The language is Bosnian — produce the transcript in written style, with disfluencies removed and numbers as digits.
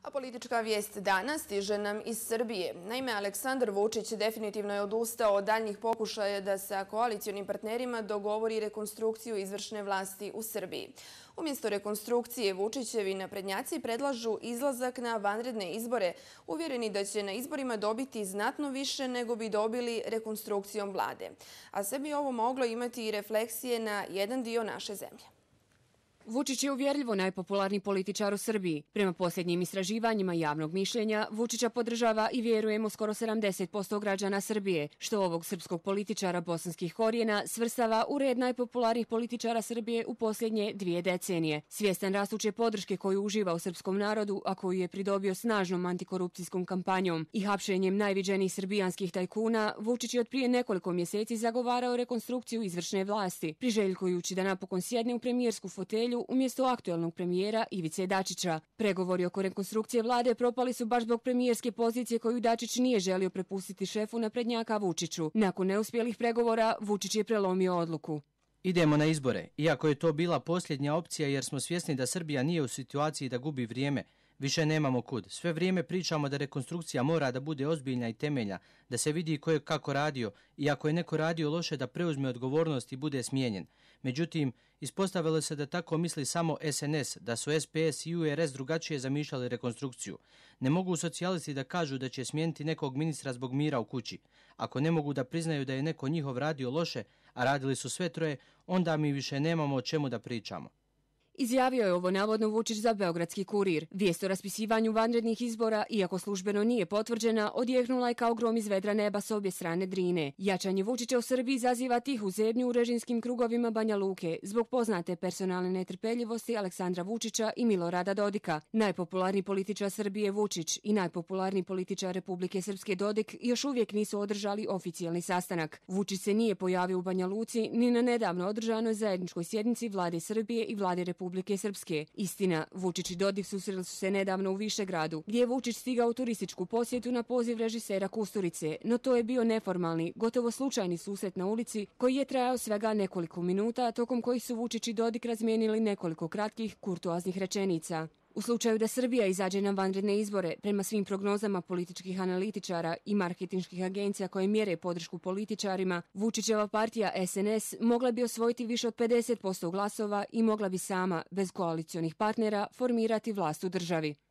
A politička vijest danas stiže nam iz Srbije. Naime, Aleksandar Vučić definitivno je odustao od daljnjih pokušaja da sa koalicionim partnerima dogovori rekonstrukciju izvršne vlasti u Srbiji. Umjesto rekonstrukcije, Vučićevi naprednjaci predlažu izlazak na vanredne izbore, uvjereni da će na izborima dobiti znatno više nego bi dobili rekonstrukcijom vlade. A sve bi ovo moglo imati i refleksije na jedan dio naše zemlje. Vučić je uvjerljivo najpopularniji političar u Srbiji. Prema posljednjim istraživanjima javnog mišljenja, Vučića podržava i vjerujemo skoro 70% građana Srbije, što ovog srpskog političara bosanskih korijena svrstava u red najpopularnijih političara Srbije u posljednje 2 decenije. Svjestan rastuće podrške koju uživa u srpskom narodu, a koju je pridobio snažnom antikorupcijskom kampanjom i hapšenjem najviđenijih srbijanskih tajkuna, Vučić je od prije nekoliko mjeseci zagovarao rekonstrukciju izvršne vlasti, priželjkujući da napokon sjedne u premijersku fotelju umjesto aktuelnog premijera Ivice Dačića. Pregovori oko rekonstrukcije vlade propali su baš zbog premijerske pozicije koju Dačić nije želio prepustiti šefu naprednjaka Vučiću. Nakon neuspjelih pregovora, Vučić je prelomio odluku. Idemo na izbore, iako je to bila posljednja opcija jer smo svjesni da Srbija nije u situaciji da gubi vrijeme. Više nemamo kud. Sve vrijeme pričamo da rekonstrukcija mora da bude ozbiljna i temeljna, da se vidi ko je kako radio i ako je neko radio loše da preuzme odgovornost i bude smijenjen. Međutim, ispostavilo se da tako misli samo SNS, da su SPS i URS drugačije zamišljali rekonstrukciju. Ne mogu socijalisti da kažu da će smijeniti nekog ministra zbog mira u kući. Ako ne mogu da priznaju da je neko njihov radio loše, a radili su sve troje, onda mi više nemamo o čemu da pričamo. Izjavio je ovo navodno Vučić za Beogradski kurir. Vijest o raspisivanju vanrednih izbora, iako službeno nije potvrđena, odjehnula je kao grom iz vedra neba s obje strane Drine. Jačanje Vučića u Srbiji izaziva tihu zebnju u režimskim krugovima Banja Luke zbog poznate personalne netrpeljivosti Aleksandra Vučića i Milorada Dodika. Najpopularniji političar Srbije Vučić i najpopularniji političar Republike Srpske Dodik još uvijek nisu održali oficijalni sastanak. Vučić se nije pojavio u Banja Luci ni na nedavno održanoj zajedničkoj sjednici vlade Srbije i vlade Republike Srpske. Istina, Vučić i Dodik susreli su se nedavno u Višegradu, gdje je Vučić stigao u turističku posjetu na poziv režisera Kusturice, no to je bio neformalni, gotovo slučajni susret na ulici koji je trajao svega nekoliko minuta, tokom kojih su Vučić i Dodik razmijenili nekoliko kratkih kurtoaznih rečenica. U slučaju da Srbija izađe na vanredne izbore, prema svim prognozama političkih analitičara i marketinških agencija koje mjere podršku političarima, Vučićeva partija SNS mogla bi osvojiti više od 50% glasova i mogla bi sama, bez koalicionih partnera, formirati vlast u državi.